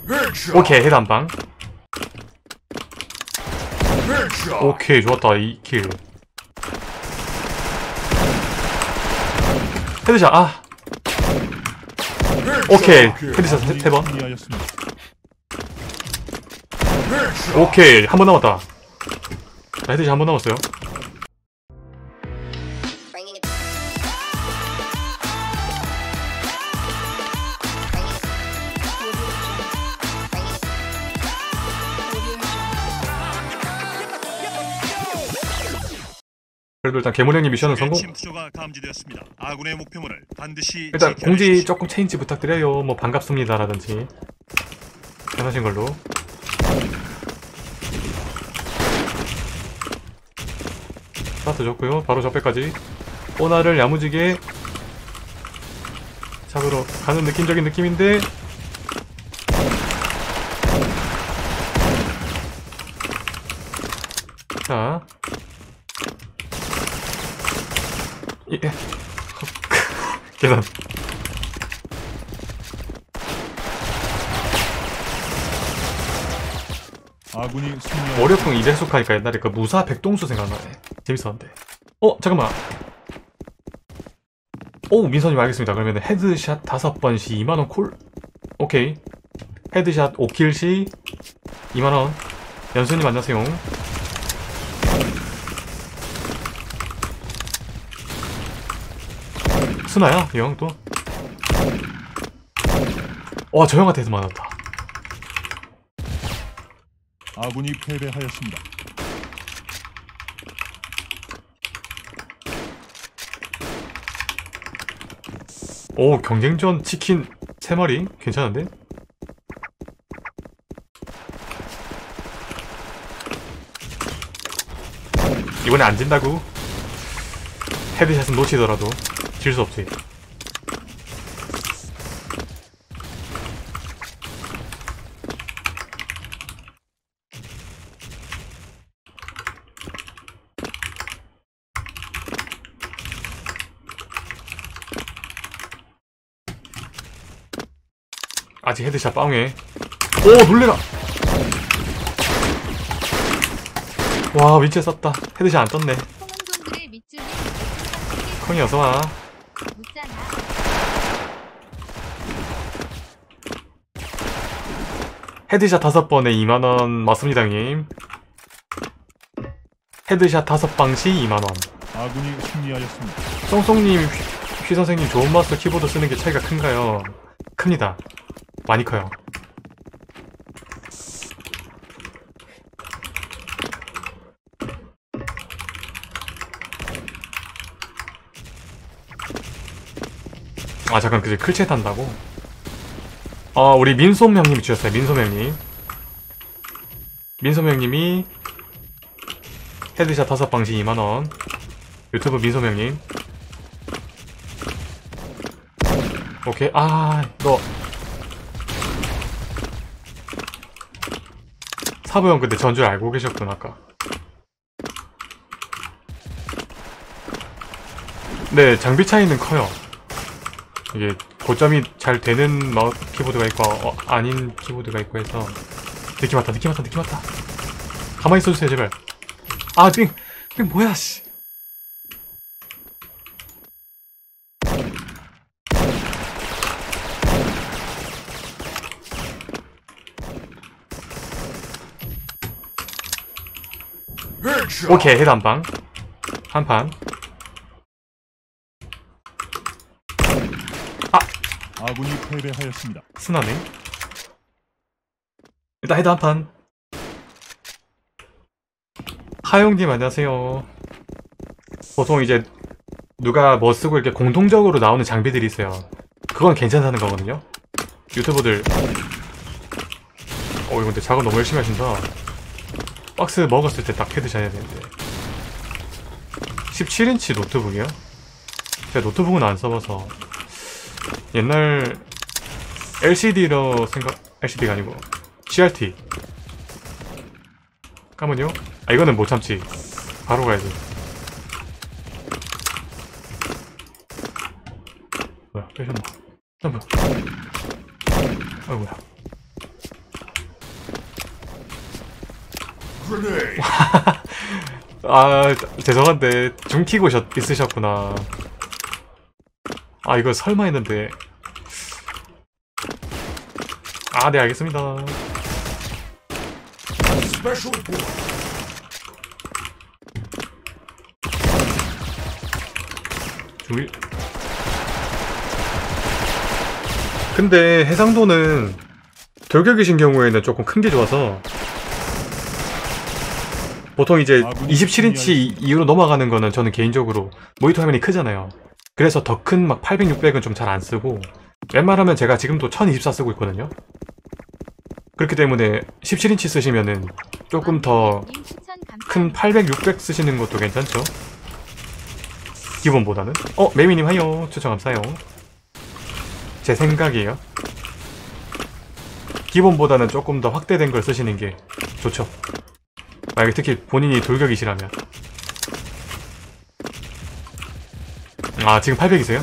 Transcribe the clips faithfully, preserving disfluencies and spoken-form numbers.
오케이, 헤드 한방. 오케이, 좋았다. 이 킬. 헤드샷. 아 오케이, 헤드샷 세 번. 오케이, 한 번 남았다. 자, 헤드샷 한 번 남았어요. 그래도 일단 개모령님 미션은 성공. 일단 공지 조금 체인지 부탁드려요. 뭐 반갑습니다 라든지 편하신 걸로. 스타트 좋고요. 바로 적배까지 오나를 야무지게 잡으러 가는 느낌적인 느낌인데, 자 예. 계단. 아군이 월요통 이백숙 하니까 옛날에 그 무사 백동수 생각나네. 재밌었는데. 어 잠깐만. 오, 민서님 알겠습니다. 그러면 헤드샷 다섯 번 시 이만 원 콜. 오케이. 헤드샷 오 킬 시 이만 원. 연수님 안녕하세요. 스나야? 이 형 또? 와, 저 형한테서 맞았다. 아군이 패배하였습니다. 오, 경쟁전 치킨 세 마리? 괜찮은데? 이번에 안 진다고? 헤드샷은 놓치더라도 질 수 없지. 아직 헤드샷 빵해. 오, 놀래라. 와, 위치에 썼다. 헤드샷 안 떴네. 콩이 어서와. 헤드샷 다섯 번에 이만 원 맞습니다, 형님. 헤드샷 다섯 방시 이만 원. 아군이 승리하였습니다. 쏭쏭님, 휘, 휘 선생님 좋은 마우스 키보드 쓰는 게 차이가 큰가요? 큽니다. 많이 커요. 아 잠깐, 그제 클챗 한다고? 어 우리 민솜 형님이 주셨어요. 민솜 형님. 민솜 형님이 헤드샷 다섯 방시 이만 원. 유튜브 민솜 형님. 오케이. 아 너 사부 형 근데 전줄 알고 계셨구나 아까. 네, 장비 차이는 커요. 이게 고점이 잘 되는 마우스 키보드가 있고 어, 아닌 키보드가 있고 해서. 느낌 왔다, 느낌 왔다, 느낌 왔다. 가만히 있어주세요 제발. 아 삥! 삥 뭐야 씨. 오케이, 헤드 한방 한판. 아군이 패배하였습니다. 스나네. 일단 헤드 한판. 하용님 안녕하세요. 보통 이제 누가 뭐 쓰고 이렇게 공통적으로 나오는 장비들이 있어요. 그건 괜찮다는 거거든요. 유튜버들 어 이거 근데 작업 너무 열심히 하신다. 박스 먹었을 때 딱 헤드샷 해야 되는데. 십칠 인치 노트북이요? 제가 노트북은 안 써봐서. 옛날 엘시디로 생각... 엘시디가 아니고 씨알티. 까만요? 아 이거는 못 참지. 바로 가야지. 뭐야 빼셨나? 점프. 아이고야. 아 죄송한데 중 키고 셨, 있으셨구나. 아 이거 설마 했는데. 아 네 알겠습니다. 중일. 근데 해상도는 돌격이신 경우에는 조금 큰 게 좋아서 보통 이제 이십칠 인치 이후로 넘어가는 거는 저는 개인적으로 모니터 화면이 크잖아요. 그래서 더 큰 막 팔백, 육백은 좀 잘 안 쓰고 웬만하면 제가 지금도 천이십사 쓰고 있거든요. 그렇기 때문에 십칠 인치 쓰시면은 조금 더 큰 팔백, 육백 쓰시는 것도 괜찮죠? 기본보다는. 어 매미님 하요. 추천 감사해요. 제 생각이에요. 기본보다는 조금 더 확대된 걸 쓰시는 게 좋죠. 만약에 특히 본인이 돌격이시라면. 아 지금 팔백이세요?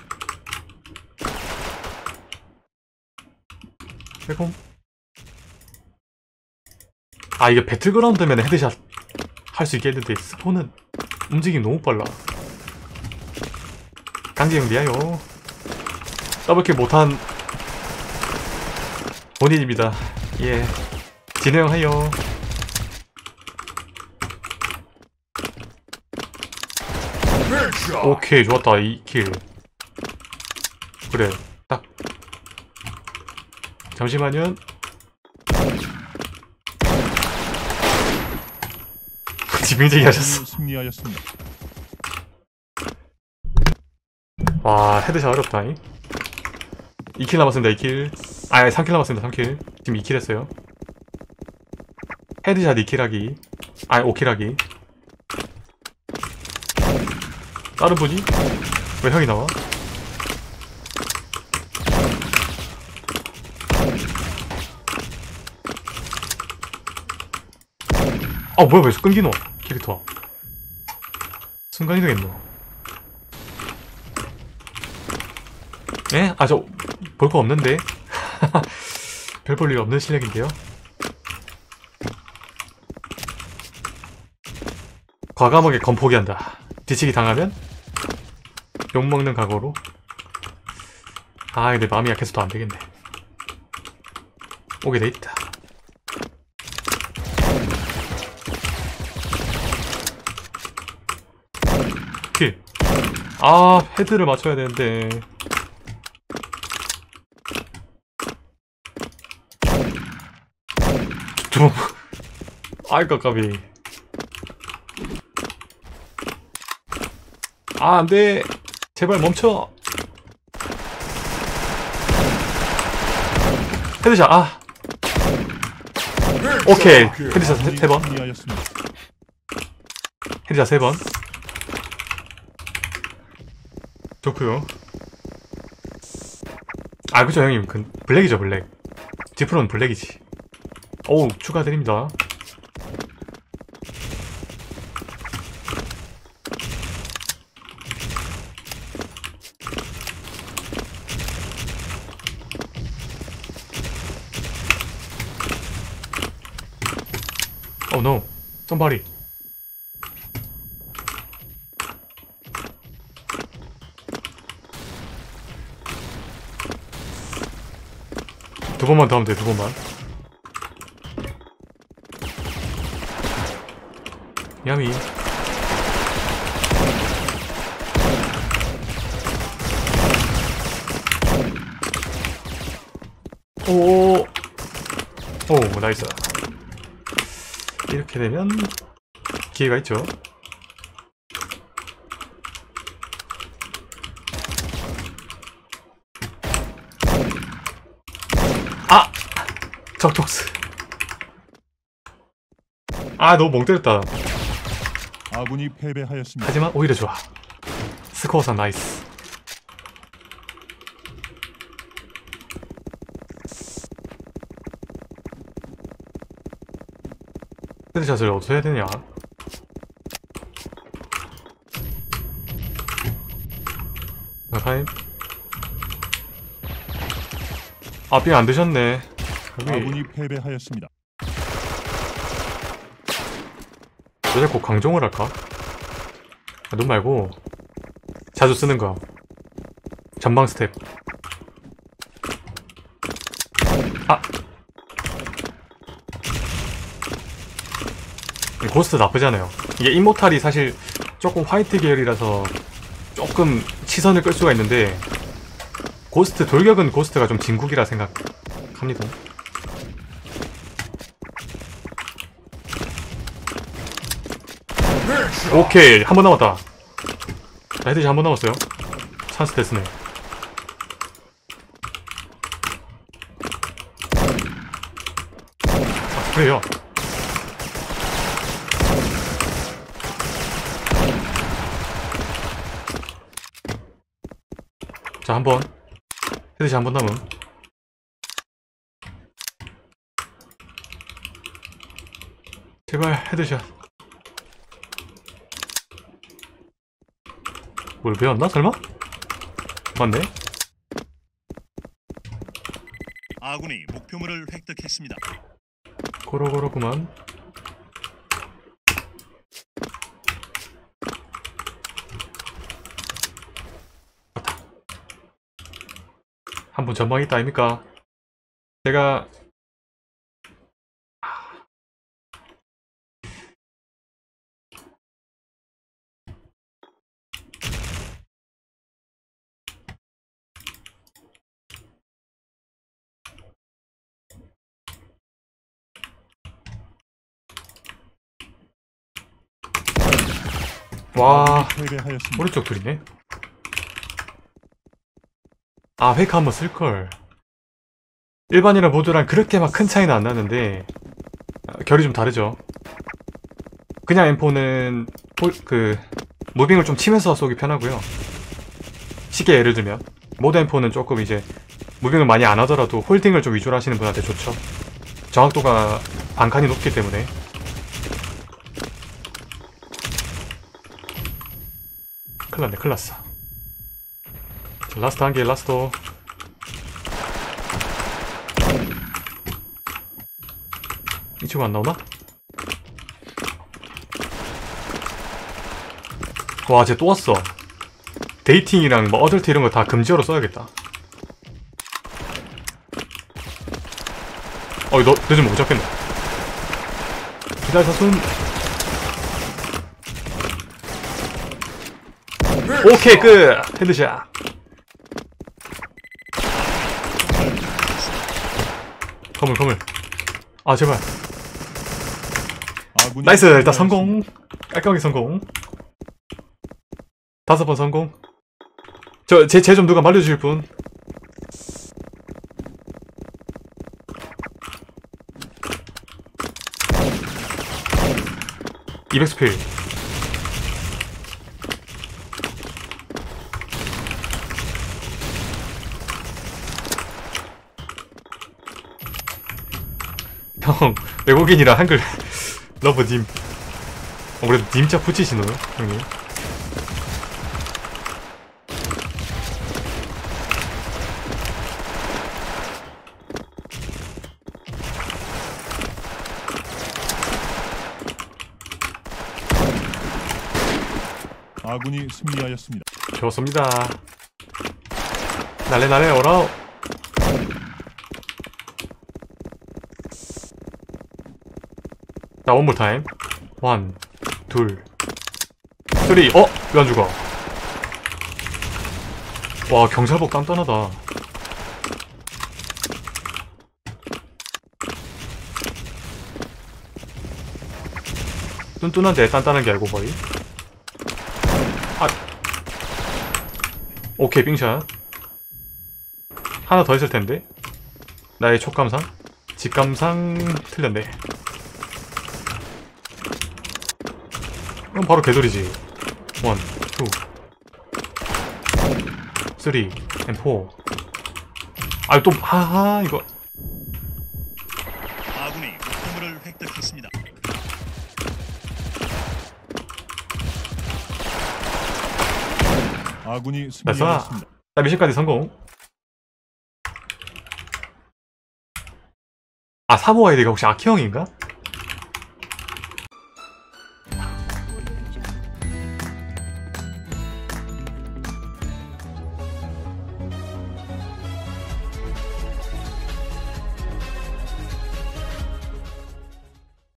빼꼼. 아 이게 배틀그라운드면 헤드샷 할 수 있겠는데 스포는 움직임이 너무 빨라. 강제형 미아요. 더블킬 못한 본인입니다. 예 진행하여. 오케이 좋았다. 이 킬. 그래 딱. 잠시만요. 지빙쟁이 하셨어. 승리하였습니다. 와 헤드샷 어렵다. 이 킬 남았습니다. 이 킬. 아 삼 킬 남았습니다. 삼 킬. 지금 이 킬 했어요. 헤드샷 이 킬 하기. 아 오 킬 하기. 다른 분이? 왜 형이 나와? 아 뭐야 왜 끊기노 캐릭터. 순간이동했노. 에? 아 저 볼 거 없는데. 별 볼 일 없는 실력인데요. 과감하게 검 포기한다. 뒤치기 당하면 욕먹는 각오로. 아 근데 마음이 약해서 더 안되겠네. 오게 돼있다. 킬. 아 헤드를 맞춰야 되는데. 좀 아이 깝깝이. 아 안돼. 제발 멈춰. 헤드샷. 아 오케이 헤드샷 세 번. 헤드샷 세 번. 좋구요. 아 그쵸 형님. 그 블랙이죠 블랙. 지프로는 블랙이지. 오우 추가드립니다. 오 노 somebody. 두 번만 더 하면 돼. 두 번만. 야미. 오. 오 나이스. 이렇게 되면 기회가 있죠. 아! 적톡스. 아 너무 멍 때렸다. 아군이 패배하였습니다. 하지만 오히려 좋아. 스코어상 나이스. 헤드샷을 어디서 해야 되냐? 타임. 아, 삥 안 드셨네. 여기. 아군이 패배하였습니다. 왜 자꾸 강종을 할까? 아, 눈 말고 자주 쓰는 거 전방 스텝. 아! 고스트 나쁘지 않아요. 이게 임모탈이 사실 조금 화이트 계열이라서 조금 시선을 끌 수가 있는데 고스트, 돌격은 고스트가 좀 진국이라 생각합니다. 오케이, 한 번 남았다. 자, 헤드샷 한 번 남았어요. 찬스 됐으네. 아, 그래요. 자, 한 번. 헤드샷 한 번 남음. 제발 헤드샷. 뭘 배웠나 설마? 맞네. 아군이 목표물을 획득했습니다. 고로고로구만. 한 분 전방 있다 아닙니까? 제가 와, 패배하였습니다. 오른쪽 둘이네. 아, 페이크 한번 쓸걸. 일반이랑 모드랑 그렇게 막 큰 차이는 안 나는데 아, 결이 좀 다르죠. 그냥 엠포는 홀, 그 무빙을 좀 치면서 쏘기 편하고요. 쉽게 예를 들면 모드 엠포는 조금 이제 무빙을 많이 안 하더라도 홀딩을 좀 위주로 하시는 분한테 좋죠. 정확도가 반칸이 높기 때문에. 큰일났네, 큰일났어. 자, 라스트 한 개, 라스트. 이 친구 안 나오나? 와, 쟤 또 왔어. 데이팅이랑 뭐 어덜트 이런 거 다 금지어로 써야겠다. 어이, 너 늦으면 못 잡겠네. 기다려, 사순. 오케이, 끝! 헤드샷. 건물, 건물. 아, 제발. 아군이 나이스! 일단 패배하였습니다. 성공. 깔끔하게 성공. 다섯 번 성공. 저, 제, 제 좀 누가 말려주실 분? 이백 스필. 형, 외국인이라 한글 러브님. 어, 그래도 님자 붙이시노요, 형님? 아군이 승리하였습니다. 좋습니다. 날래 날래 오라. 자, 원몰 타임. 원, 둘, 쓰리. 어? 왜 안 죽어? 와, 경찰복 단단하다. 뚠뚠한데 단단한 게 알고 거의. 아, 오케이, 빙샷. 하나 더 있을 텐데. 나의 촉감상, 직감상 틀렸네. 그럼 바로 개돌이지. 원, 투, 쓰리, 앤 포. 아, 또 하하 이거. 아군이 목표물을 획득했습니다. 아군이 나이스. 승리하였습니다. 나 미션까지 성공. 아, 사모 아이디가 혹시 아키형인가?